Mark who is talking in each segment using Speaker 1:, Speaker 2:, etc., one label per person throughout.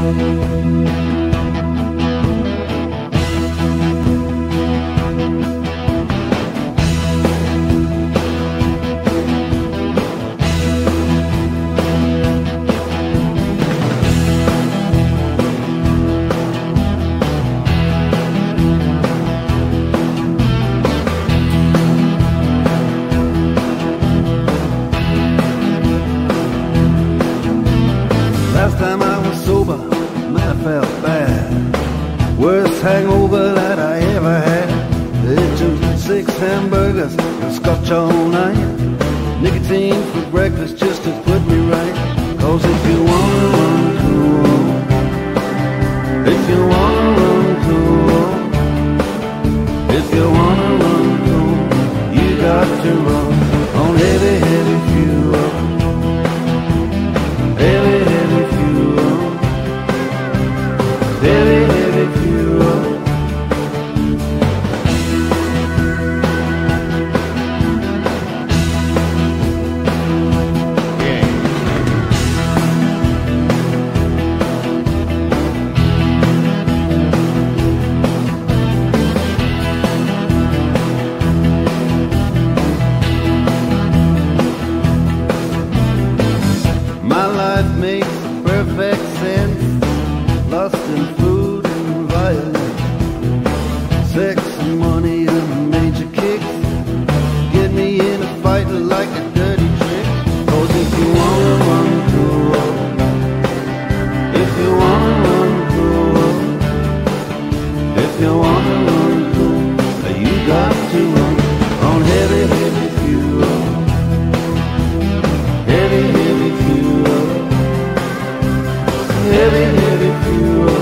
Speaker 1: Last time I was sober, man, I felt bad. Worst hangover that I ever had. They took 6 hamburgers and scotch all night. Nicotine for breakfast just to put me right. 'Cause if you wanna run cool, if you wanna run cool, if you wanna run cool, you got to run on heavy, heavy fuel. Heavy, heavy fuel. Heavy, heavy fuel. My life makes perfect sense. Lust and food and violence, sex and money and major kicks. Get me in a fight like a dirty trick. 'Cause if you wanna run cool, if you wanna run cool, if you wanna run cool, you got to run on heavy, heavy fuel. Heavy, heavy fuel. Heavy, heavy fuel.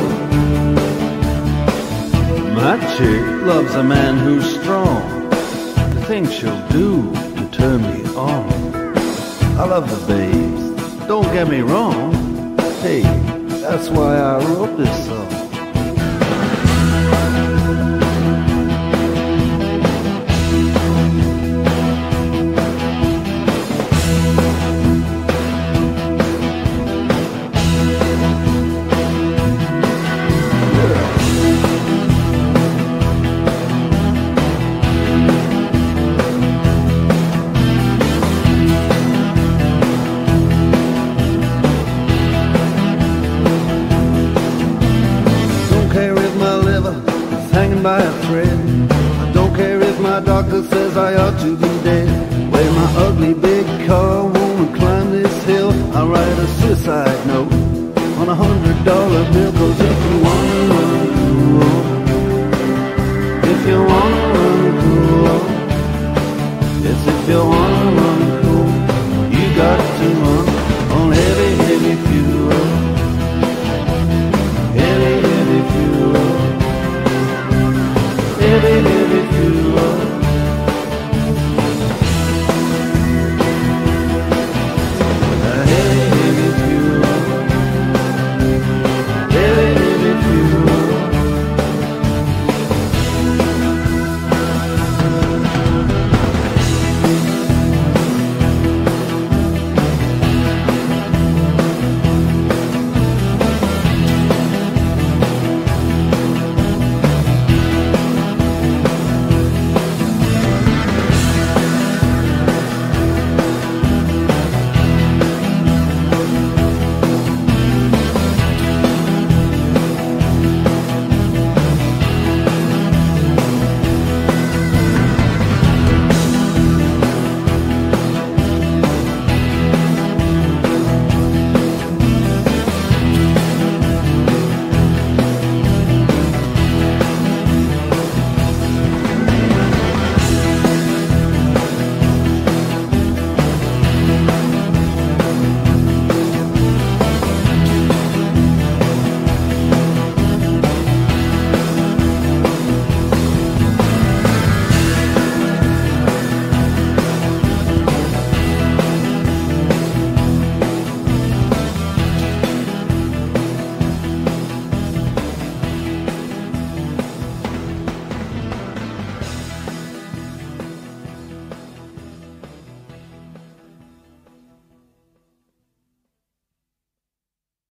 Speaker 1: My chick loves a man who's strong. The things she'll do to turn me on. I love the babes, don't get me wrong. Hey, that's why I wrote this song. Hanging by a thread. I don't care if my doctor says I ought to be dead. When my ugly big car won't climb this hill, I'll write a suicide note on $100 bill. 'Cause if you wanna run cool, if you wanna run cool, yes, if you wanna run cool, you got to run on heavy, heavy fuel. Heavy, heavy fuel. Heavy, heavy fuel. Heavy,